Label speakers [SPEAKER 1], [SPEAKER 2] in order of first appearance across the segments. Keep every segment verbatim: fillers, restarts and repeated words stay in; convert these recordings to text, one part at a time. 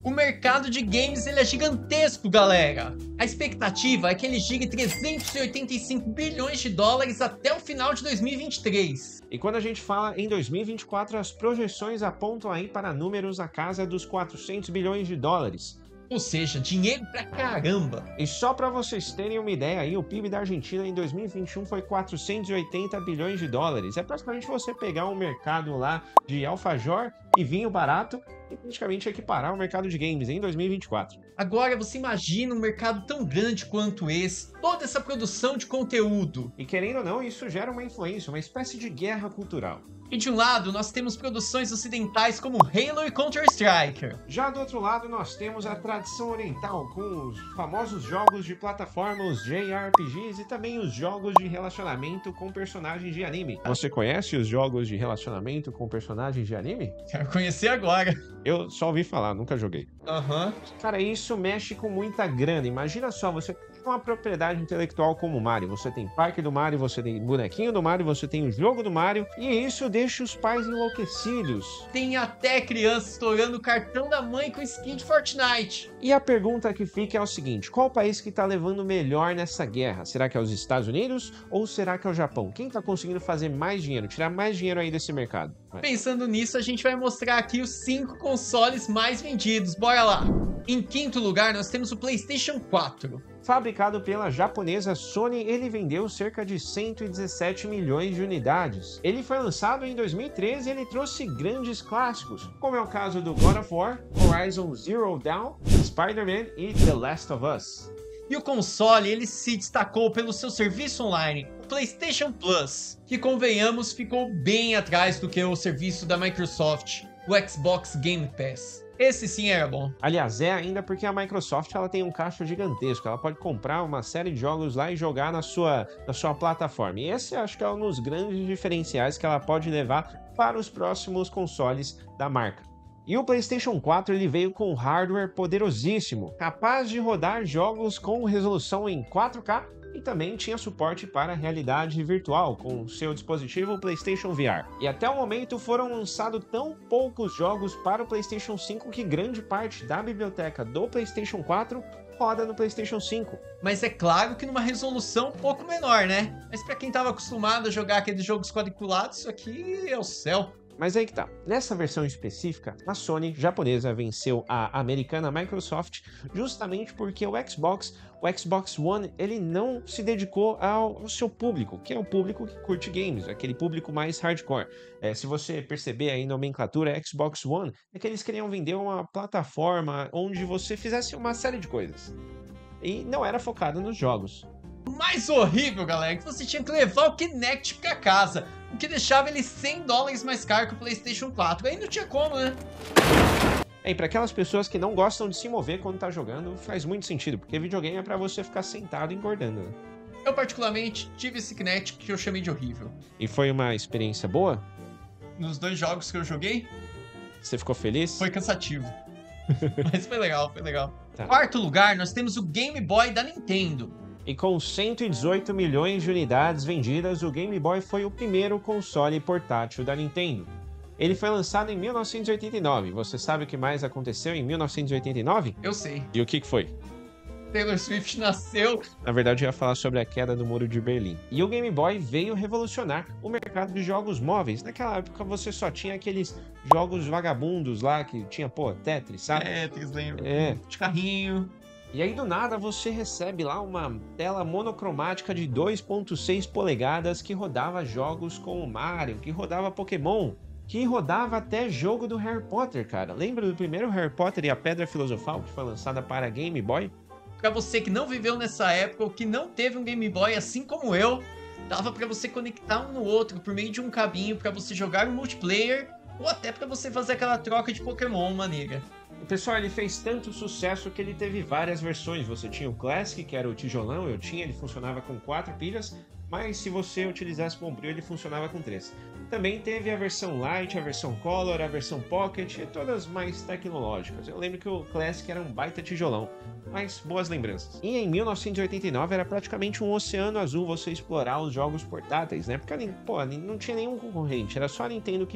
[SPEAKER 1] O mercado de games ele é gigantesco, galera. A expectativa é que ele gire trezentos e oitenta e cinco bilhões de dólares até o final de dois mil e vinte e três.
[SPEAKER 2] E quando a gente fala em dois mil e vinte e quatro, as projeções apontam aí para números na casa dos quatrocentos bilhões de dólares.
[SPEAKER 1] Ou seja, dinheiro pra caramba.
[SPEAKER 2] E só para vocês terem uma ideia aí, o P I B da Argentina em dois mil e vinte e um foi quatrocentos e oitenta bilhões de dólares. É praticamente você pegar um mercado lá de alfajor e vinho barato e praticamente equiparar o mercado de games em dois mil e vinte e quatro.
[SPEAKER 1] Agora você imagina um mercado tão grande quanto esse, toda essa produção de conteúdo.
[SPEAKER 2] E querendo ou não, isso gera uma influência, uma espécie de guerra cultural.
[SPEAKER 1] E de um lado, nós temos produções ocidentais como Halo e Counter-Strike.
[SPEAKER 2] Já do outro lado, nós temos a tradição oriental, com os famosos jogos de plataforma, os J R P Gs e também os jogos de relacionamento com personagens de anime. Você conhece os jogos de relacionamento com personagens de anime?
[SPEAKER 1] Quero conhecer agora.
[SPEAKER 2] Eu só ouvi falar, nunca joguei.
[SPEAKER 1] Aham. Uhum.
[SPEAKER 2] Cara, isso mexe com muita grana. Imagina só, você tem uma propriedade intelectual como o Mario. Você tem parque do Mario, você tem bonequinho do Mario, você tem o jogo do Mario. E isso deixa os pais enlouquecidos.
[SPEAKER 1] Tem até criança estourando o cartão da mãe com skin de Fortnite.
[SPEAKER 2] E a pergunta que fica é o seguinte: qual país que tá levando melhor nessa guerra? Será que é os Estados Unidos ou será que é o Japão? Quem tá conseguindo fazer mais dinheiro, tirar mais dinheiro aí desse mercado? Vai.
[SPEAKER 1] Pensando nisso, a gente vai mostrar aqui os cinco consoles mais vendidos. Bora lá! Em quinto lugar, nós temos o PlayStation quatro.
[SPEAKER 2] Fabricado pela japonesa Sony, ele vendeu cerca de cento e dezessete milhões de unidades. Ele foi lançado em dois mil e treze e ele trouxe grandes clássicos, como é o caso do God of War, Horizon Zero Dawn, Spider-Man e The Last of Us.
[SPEAKER 1] E o console, ele se destacou pelo seu serviço online, o PlayStation Plus, que, convenhamos, ficou bem atrás do que o serviço da Microsoft, o Xbox Game Pass. Esse sim era bom.
[SPEAKER 2] Aliás, é ainda porque a Microsoft ela tem um caixa gigantesco. Ela pode comprar uma série de jogos lá e jogar na sua, na sua plataforma. E esse acho que é um dos grandes diferenciais que ela pode levar para os próximos consoles da marca. E o PlayStation quatro ele veio com um hardware poderosíssimo, capaz de rodar jogos com resolução em quatro K e também tinha suporte para realidade virtual com seu dispositivo PlayStation V R. E até o momento foram lançados tão poucos jogos para o PlayStation cinco que grande parte da biblioteca do PlayStation quatro roda no PlayStation cinco.
[SPEAKER 1] Mas é claro que numa resolução um pouco menor, né? Mas para quem estava acostumado a jogar aqueles jogos quadriculados, isso aqui é o céu.
[SPEAKER 2] Mas aí que tá, nessa versão específica, a Sony japonesa venceu a americana Microsoft justamente porque o Xbox, o Xbox One, ele não se dedicou ao, ao seu público, que é o público que curte games, aquele público mais hardcore. É, se você perceber aí na nomenclatura Xbox One, é que eles queriam vender uma plataforma onde você fizesse uma série de coisas. E não era focado nos jogos.
[SPEAKER 1] O mais horrível, galera, é que você tinha que levar o Kinect pra casa, o que deixava ele cem dólares mais caro que o PlayStation quatro. Aí não tinha como, né?
[SPEAKER 2] É, e para aquelas pessoas que não gostam de se mover quando tá jogando, faz muito sentido, porque videogame é pra você ficar sentado engordando, né?
[SPEAKER 1] Eu particularmente tive esse Kinect que eu chamei de horrível.
[SPEAKER 2] E foi uma experiência boa?
[SPEAKER 1] Nos dois jogos que eu joguei,
[SPEAKER 2] você ficou feliz?
[SPEAKER 1] Foi cansativo. Mas foi legal, foi legal.
[SPEAKER 2] Tá.
[SPEAKER 1] Em quarto lugar, nós temos o Game Boy da Nintendo.
[SPEAKER 2] E com cento e dezoito milhões de unidades vendidas, o Game Boy foi o primeiro console portátil da Nintendo. Ele foi lançado em mil novecentos e oitenta e nove. Você sabe o que mais aconteceu em mil novecentos e oitenta e nove?
[SPEAKER 1] Eu sei.
[SPEAKER 2] E o que que foi?
[SPEAKER 1] Taylor Swift nasceu.
[SPEAKER 2] Na verdade, eu ia falar sobre a queda do Muro de Berlim. E o Game Boy veio revolucionar o mercado de jogos móveis. Naquela época, você só tinha aqueles jogos vagabundos lá, que tinha, pô, Tetris, sabe?
[SPEAKER 1] Tetris, lembra?
[SPEAKER 2] É.
[SPEAKER 1] De carrinho.
[SPEAKER 2] E aí, do nada, você recebe lá uma tela monocromática de dois ponto seis polegadas que rodava jogos como Mario, que rodava Pokémon, que rodava até jogo do Harry Potter, cara. Lembra do primeiro Harry Potter e a Pedra Filosofal, que foi lançada para Game Boy?
[SPEAKER 1] Pra você que não viveu nessa época ou que não teve um Game Boy assim como eu, dava pra você conectar um no outro por meio de um cabinho pra você jogar um multiplayer ou até pra você fazer aquela troca de Pokémon maneira.
[SPEAKER 2] O pessoal, ele fez tanto sucesso que ele teve várias versões. Você tinha o Classic, que era o tijolão, eu tinha, ele funcionava com quatro pilhas, mas se você utilizasse Bombril, ele funcionava com três. Também teve a versão Lite, a versão Color, a versão Pocket, e todas mais tecnológicas. Eu lembro que o Classic era um baita tijolão, mas boas lembranças. E em mil novecentos e oitenta e nove era praticamente um oceano azul você explorar os jogos portáteis, né? Porque pô, não tinha nenhum concorrente, era só a Nintendo que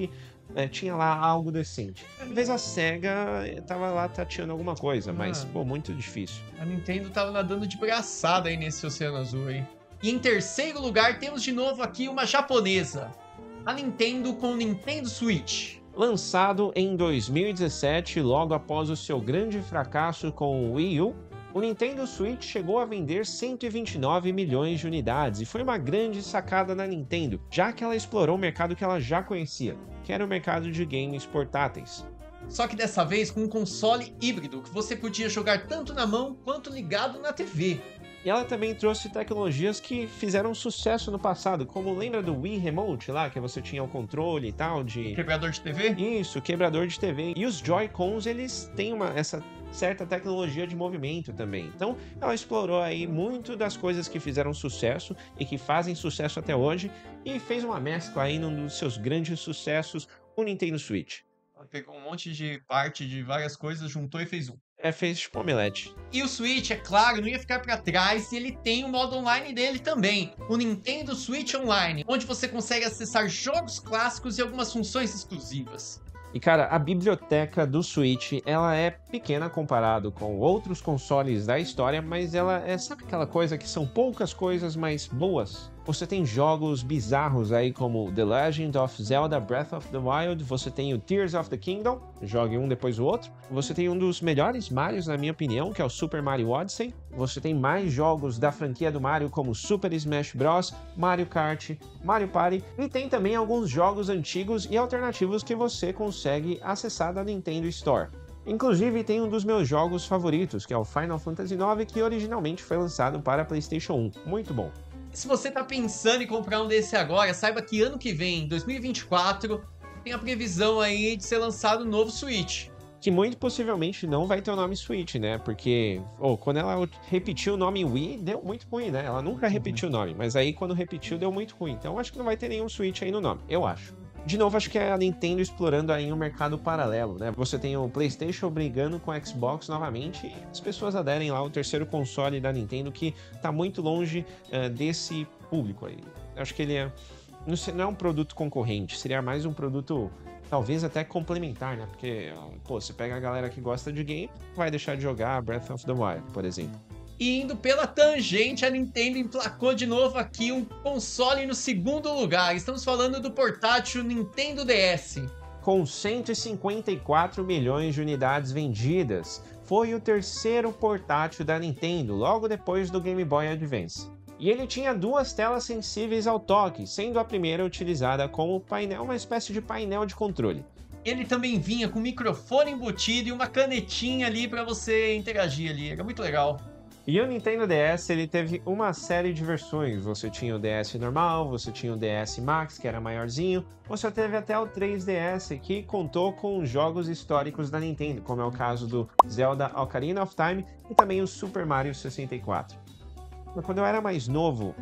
[SPEAKER 2] é, tinha lá algo decente. Talvez a SEGA tava lá tateando alguma coisa, mas,
[SPEAKER 1] Ah.
[SPEAKER 2] pô, muito difícil.
[SPEAKER 1] A Nintendo tava nadando de braçada aí nesse oceano azul aí. E em terceiro lugar, temos de novo aqui uma japonesa. A Nintendo com o Nintendo Switch.
[SPEAKER 2] Lançado em dois mil e dezessete, logo após o seu grande fracasso com o Wii U, o Nintendo Switch chegou a vender cento e vinte e nove milhões de unidades e foi uma grande sacada da Nintendo, já que ela explorou o mercado que ela já conhecia, que era o mercado de games portáteis.
[SPEAKER 1] Só que dessa vez com um console híbrido, que você podia jogar tanto na mão quanto ligado na T V.
[SPEAKER 2] E ela também trouxe tecnologias que fizeram sucesso no passado, como lembra do Wii Remote lá, que você tinha o controle e tal de...
[SPEAKER 1] Quebrador de T V?
[SPEAKER 2] Isso, quebrador de T V. E os Joy-Cons, eles têm uma, essa certa tecnologia de movimento também. Então, ela explorou aí muito das coisas que fizeram sucesso e que fazem sucesso até hoje e fez uma mescla aí num dos seus grandes sucessos, o Nintendo Switch.
[SPEAKER 1] Ela pegou um monte de parte de várias coisas, juntou e fez um.
[SPEAKER 2] É, fez tipo omelete.
[SPEAKER 1] E o Switch, é claro, não ia ficar para trás e ele tem o modo online dele também, o Nintendo Switch Online, onde você consegue acessar jogos clássicos e algumas funções exclusivas.
[SPEAKER 2] E cara, a biblioteca do Switch, ela é pequena comparado com outros consoles da história, mas ela é, sabe aquela coisa que são poucas coisas, mas boas? Você tem jogos bizarros aí como The Legend of Zelda Breath of the Wild, você tem o Tears of the Kingdom, jogue um depois do outro. Você tem um dos melhores Marios, na minha opinião, que é o Super Mario Odyssey. Você tem mais jogos da franquia do Mario como Super Smash Bros, Mario Kart, Mario Party. E tem também alguns jogos antigos e alternativos que você consegue acessar da Nintendo Store. Inclusive tem um dos meus jogos favoritos, que é o Final Fantasy nove, que originalmente foi lançado para PlayStation um. Muito bom.
[SPEAKER 1] Se você tá pensando em comprar um desse agora, saiba que ano que vem, dois mil e vinte e quatro, tem a previsão aí de ser lançado um novo Switch.
[SPEAKER 2] Que muito possivelmente não vai ter o nome Switch, né? Porque, oh, quando ela repetiu o nome Wii, deu muito ruim, né? Ela nunca repetiu o nome, mas aí quando repetiu deu muito ruim. Então acho que não vai ter nenhum Switch aí no nome, eu acho. De novo, acho que é a Nintendo explorando aí um mercado paralelo, né? Você tem o PlayStation brigando com o Xbox novamente e as pessoas aderem lá ao terceiro console da Nintendo que tá muito longe uh, desse público aí. Acho que ele é... Não, sei, não é um produto concorrente, seria mais um produto talvez até complementar, né? Porque, pô, você pega a galera que gosta de game, vai deixar de jogar Breath of the Wild, por exemplo.
[SPEAKER 1] E indo pela tangente, a Nintendo emplacou de novo aqui um console no segundo lugar. Estamos falando do portátil Nintendo D S.
[SPEAKER 2] Com cento e cinquenta e quatro milhões de unidades vendidas, foi o terceiro portátil da Nintendo, logo depois do Game Boy Advance. E ele tinha duas telas sensíveis ao toque, sendo a primeira utilizada como painel, uma espécie de painel de controle.
[SPEAKER 1] Ele também vinha com microfone embutido e uma canetinha ali para você interagir ali, era muito legal.
[SPEAKER 2] E o Nintendo D S, ele teve uma série de versões. Você tinha o D S normal, você tinha o D S Max, que era maiorzinho. Você teve até o três D S, que contou com jogos históricos da Nintendo, como é o caso do Zelda Ocarina of Time e também o Super Mario sessenta e quatro. Quando eu era mais novo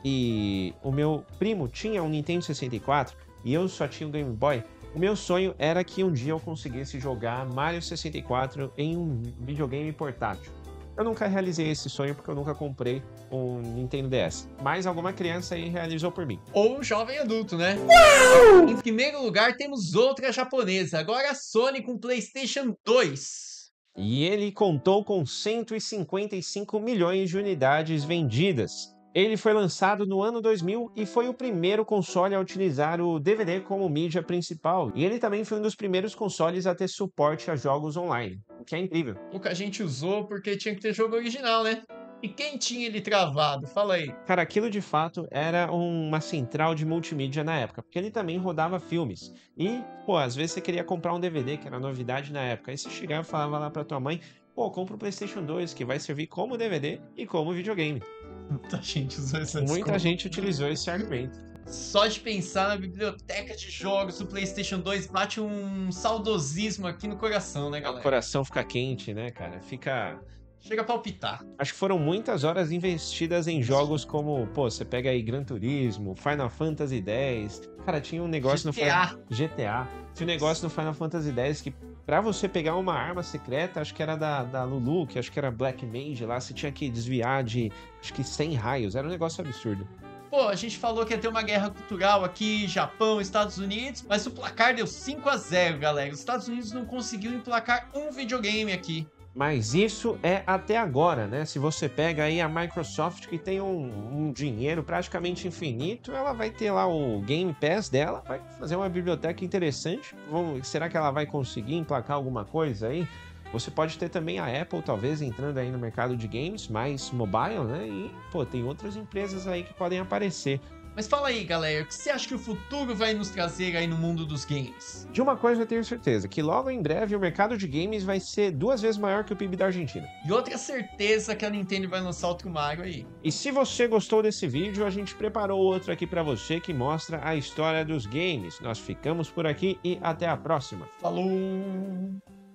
[SPEAKER 2] e o meu primo tinha um Nintendo sessenta e quatro e eu só tinha um Game Boy, o meu sonho era que um dia eu conseguisse jogar Mario sessenta e quatro em um videogame portátil. Eu nunca realizei esse sonho porque eu nunca comprei um Nintendo D S. Mas alguma criança aí realizou por mim.
[SPEAKER 1] Ou um jovem adulto, né? Uau! Em primeiro lugar temos outra japonesa, agora a Sony com PlayStation dois.
[SPEAKER 2] E ele contou com cento e cinquenta e cinco milhões de unidades vendidas. Ele foi lançado no ano dois mil e foi o primeiro console a utilizar o D V D como mídia principal. E ele também foi um dos primeiros consoles a ter suporte a jogos online, o que é incrível.
[SPEAKER 1] Pouca gente usou porque tinha que ter jogo original, né? E quem tinha ele travado? Fala aí.
[SPEAKER 2] Cara, aquilo de fato era uma central de multimídia na época, porque ele também rodava filmes. E, pô, às vezes você queria comprar um D V D, que era novidade na época. Aí você chegava e falava lá pra tua mãe, pô, compra o PlayStation dois, que vai servir como D V D e como videogame.
[SPEAKER 1] Muita gente usou essa desculpa.
[SPEAKER 2] Muita gente utilizou esse argumento.
[SPEAKER 1] Só de pensar na biblioteca de jogos do PlayStation dois bate um saudosismo aqui no coração, né, galera?
[SPEAKER 2] O coração fica quente, né, cara? Fica...
[SPEAKER 1] Chega a palpitar.
[SPEAKER 2] Acho que foram muitas horas investidas em jogos como, pô, você pega aí Gran Turismo, Final Fantasy dez. Cara, tinha um negócio
[SPEAKER 1] G T A.
[SPEAKER 2] no G T A. Tinha um negócio no Final Fantasy dez que pra você pegar uma arma secreta, acho que era da, da Lulu, que acho que era Black Mage lá, você tinha que desviar de, acho que cem raios. Era um negócio absurdo.
[SPEAKER 1] pô, a gente falou que ia ter uma guerra cultural aqui, Japão, Estados Unidos, mas o placar deu cinco a zero, galera. Os Estados Unidos não conseguiu emplacar um videogame aqui.
[SPEAKER 2] Mas isso é até agora, né? Se você pega aí a Microsoft, que tem um, um dinheiro praticamente infinito, ela vai ter lá o Game Pass dela, vai fazer uma biblioteca interessante. Vamos, será que ela vai conseguir emplacar alguma coisa aí? Você pode ter também a Apple, talvez, entrando aí no mercado de games, mais mobile, né? E, pô, tem outras empresas aí que podem aparecer.
[SPEAKER 1] Mas fala aí, galera, o que você acha que o futuro vai nos trazer aí no mundo dos games?
[SPEAKER 2] De uma coisa eu tenho certeza, que logo em breve o mercado de games vai ser duas vezes maior que o P I B da Argentina.
[SPEAKER 1] E outra certeza que a Nintendo vai lançar outro Mario aí.
[SPEAKER 2] E se você gostou desse vídeo, a gente preparou outro aqui pra você que mostra a história dos games. Nós ficamos por aqui e até a próxima.
[SPEAKER 1] Falou!